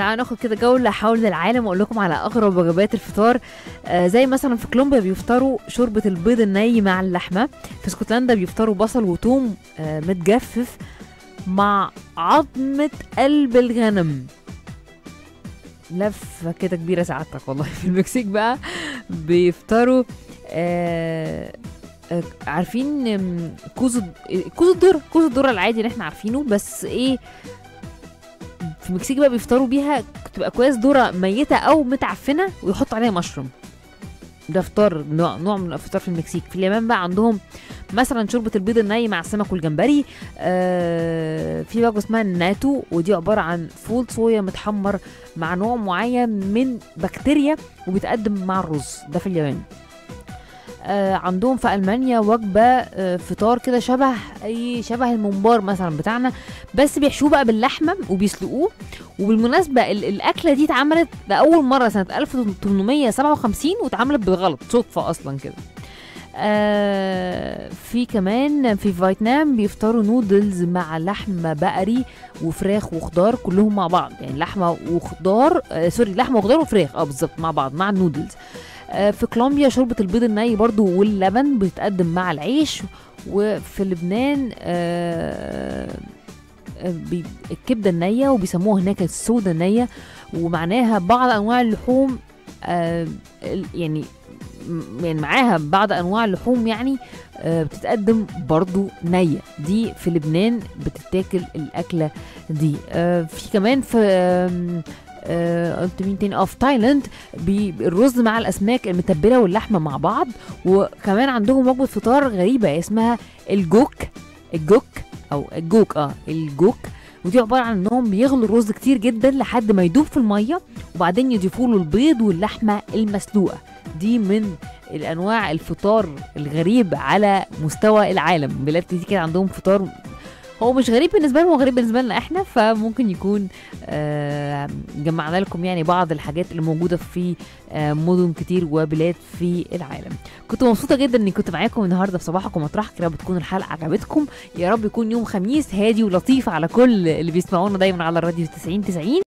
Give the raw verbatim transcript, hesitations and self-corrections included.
تعالوا ناخد كده جولة حول العالم واقول لكم على اغرب وجبات الفطار. آه زي مثلا في كولومبيا بيفطروا شوربة البيض الني مع اللحمة. في اسكتلندا بيفطروا بصل وثوم آه متجفف مع عظمة قلب الغنم. لفة كده كبيرة سعادتك والله. في المكسيك بقى بيفطروا آه آه عارفين كوز كوز الذرة كوز الذرة العادي اللي احنا عارفينه، بس ايه في المكسيك بقى بيفطروا بيها تبقى كويس ذرة ميتة او متعفنة ويحطوا عليها مشروم. ده فطار نوع, نوع من الفطار في المكسيك. في اليابان بقى عندهم مثلا شوربة البيض الني مع السمك والجمبري. آه في وجبة اسمها الناتو، ودي عبارة عن فول صويا متحمر مع نوع معين من بكتيريا وبيتقدم مع الرز. ده في اليابان. آه عندهم في ألمانيا وجبة آه فطار كده شبه اي شبه الممبار مثلا بتاعنا، بس بيحشوه بقى باللحمة وبيسلقوه. وبالمناسبة الأكلة دي اتعملت لأول مرة سنة ألف وثمانمية وسبعة وخمسين واتعملت بالغلط صدفة أصلا كده. آه في كمان في فيتنام بيفطروا نودلز مع لحمة بقري وفراخ وخضار كلهم مع بعض، يعني لحمة وخضار آه سوري لحمة وخضار وفراخ اه بالظبط مع بعض مع النودلز. آه في كولومبيا شوربة البيض الني برضو واللبن بتتقدم مع العيش. وفي لبنان آه الكبدة النية وبيسموها هناك السودة النية، ومعناها بعض أنواع اللحوم آه يعني يعني معاها بعض أنواع اللحوم يعني آه بتتقدم برضو نية. دي في لبنان بتتاكل الأكلة دي. آه في كمان في آه قلت مين تاني اه في تايلاند الرز مع الأسماك المتبلة واللحمة مع بعض. وكمان عندهم وجبة فطار غريبة اسمها الجوك الجوك او الجوك اه الجوك ودي عباره عن انهم بيغلوا الرز كتير جدا لحد ما يدوب في الميه، وبعدين يضيفوا له البيض واللحمه المسلوقه. دي من الانواع الفطار الغريب على مستوى العالم. بلاد كتير كده عندهم فطار هو مش غريب بالنسبه لهم، هو غريب بالنسبه لنا احنا، فممكن يكون آه جمعنا لكم يعني بعض الحاجات اللي موجوده في آه مدن كتير وبلاد في العالم. كنت مبسوطه جدا اني كنت معاكم النهارده في صباحكم مطرح. كده بتكون الحلقه عجبتكم، يا رب يكون يوم خميس هادي ولطيف على كل اللي بيسمعونا دايما على الراديو تسعين تسعين.